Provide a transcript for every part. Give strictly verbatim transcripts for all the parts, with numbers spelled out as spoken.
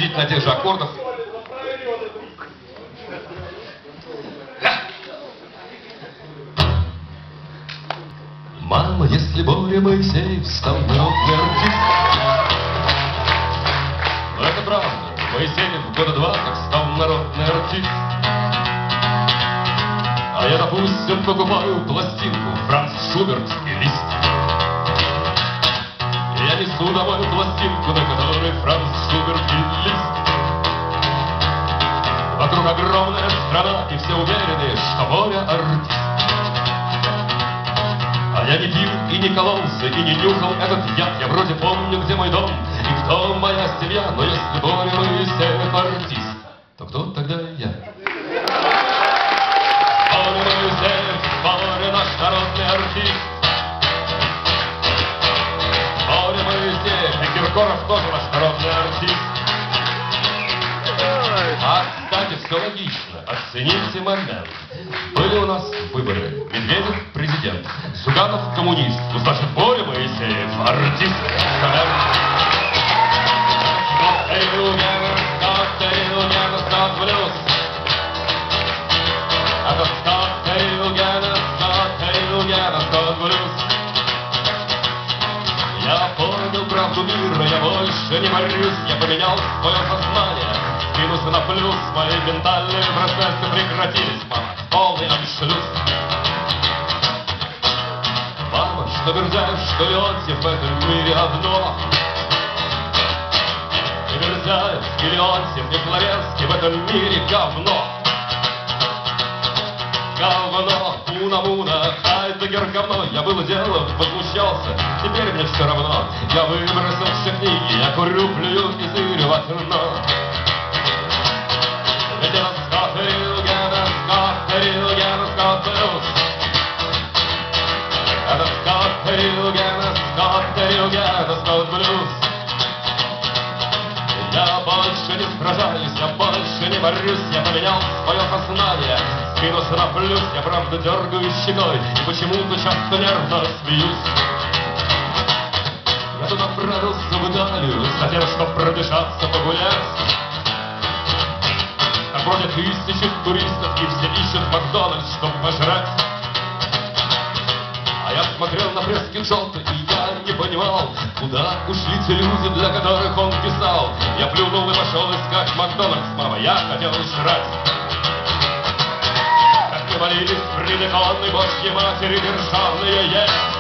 приблизительно на тех же аккордах. Мама, если Боря Моисеев стал народный артист. Но это правда, Моисеев года два как стал народный артист. А я, допустим, покупаю пластинку Франц Шуберт и Лист. И я несу домой пластинку, на которой Франц Шуберт и Лист. Вокруг огромная страна, и все уверены, что Боря артист. А я не пил и не кололся, и не нюхал этот яд. Я вроде помню, где мой дом и кто моя семья. Но если Боря Моисеев артист, то кто тогда я? Боря Моисеев, Боря наш народный артист. Боря Моисеев и Киркоров тоже наш народный артист. А, кстати, все логично. Оцените момент. Были у нас выборы. Медведев президент, Зюганов коммунист. Ну, значит, Боря Моисеев артист. Я понял правду мира, я больше не борюсь, я поменял свое сознание. Скинулся на плюс, мои ментальные процессы прекратились, мама, полный аншлюз. Мама, что Бердяев, что Леонтьев, в этом мире одно. И Бердяев, и Леонтьев, и Флоренский в этом мире говно. Говно, муна-муна, Хайдеггер говно. Я было дело, возмущался, теперь мне все равно. Я выбросил все книги, я курю, плюю и зырю в окно. Ведь я раскатырил, я раскатырил, я раскатырил. Я раскатырил, я раскатырил, я раскатырил. Я больше не сражаюсь, я больше не борюсь, я поменял свое сознание. Скинулся на плюс, я правда дергаю щекой и почему-то часто нервно смеюсь. Я тут отправился в Италию, затем, чтоб пробежаться, погулять. Там бродят тысячи туристов, и все ищут Макдональдс, чтоб пожрать. А я смотрел на фрески Джотто, и я не понимал, куда ушли те люди, для которых он писал. Я плюнул и пошел искать Макдональдс, мама, я хотел жрать. Как мы молились при законной Божьей Матери державные есть.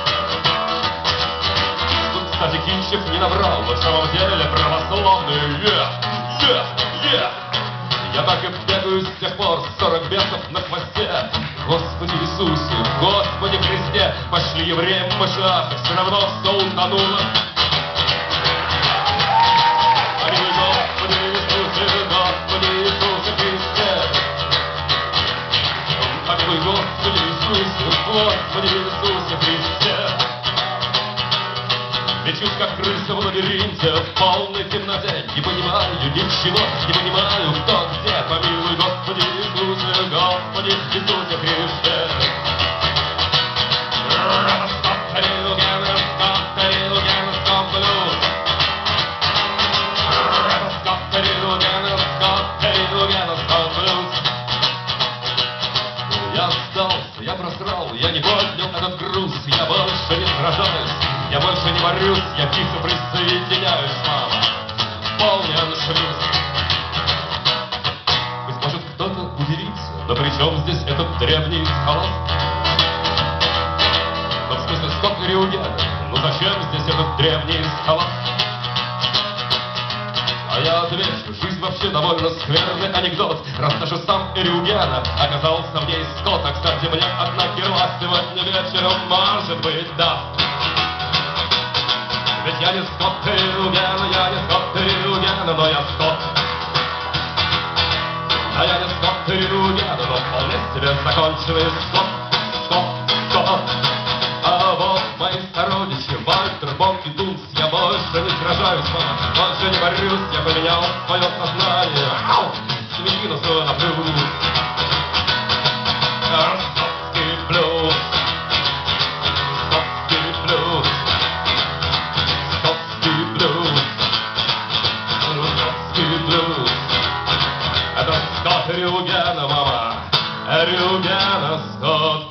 Тут, кстати, Кинчев не наврал, но в самом деле православные. Yeah, yeah, yeah. Я так и бегаю с тех пор, сорок бесов на хвосте. Господи Иисусе, Господи Христе, пошли евреям в машинах, все равно все утонуло. Помилуй, Господи Иисусе, Господи Иисусе Христе. Помилуй, Господи Иисусе, Господи Иисусе Христе. Мечусь, как крыса в лабиринте, в полной темноте. Не понимаю ничего, не понимаю, кто где. Помилуй, Господи Иисусе, Господи Иисусе Христе. Я сдался, я просрал, я не поднял этот груз. Я больше не сражаюсь, я больше не борюсь, я тихо присоединяюсь, мама. Полный аншлюз. Быть может, кто-то удивится, но при чем здесь этот древний холост? Но в смысле, сколько Рюгена? Ну зачем здесь этот древний холост? А я отвечу, жизнь вообще довольно скверный анекдот. Раз даже сам Рюгена оказался в ней скот. А, кстати, мне одна герла сегодня вечером, может быть, да. Ведь я не скот Рюгена, я не скот Рюгена, но я скот. А я не скот Рюгена, но вполне себе законченный скот. Скот, скот. А вот мои сородичи, Вальтер, Бон и Дунс. Я больше не сражаюсь, мама, больше не борюсь. Я поменял свое сознание. Ау! Свинину на плюс. Ростовский плюс. Ростовский плюс. Rostowski blues, Rostowski blues. дороге на сход.